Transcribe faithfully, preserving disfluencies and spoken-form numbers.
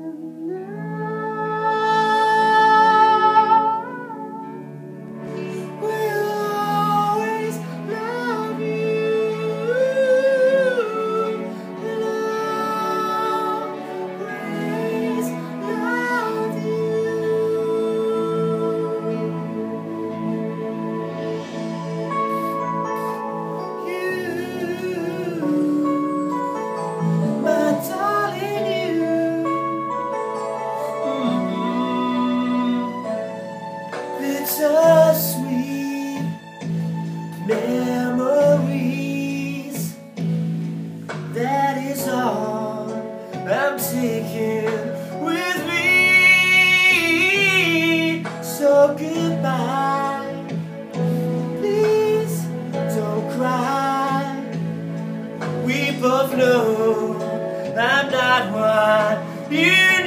And now we'll always love you, and always love you. My darling, you, mm-hmm. Bittersweet memories, that is all I'm taking with me. So goodbye, please don't cry. We both know I'm not what you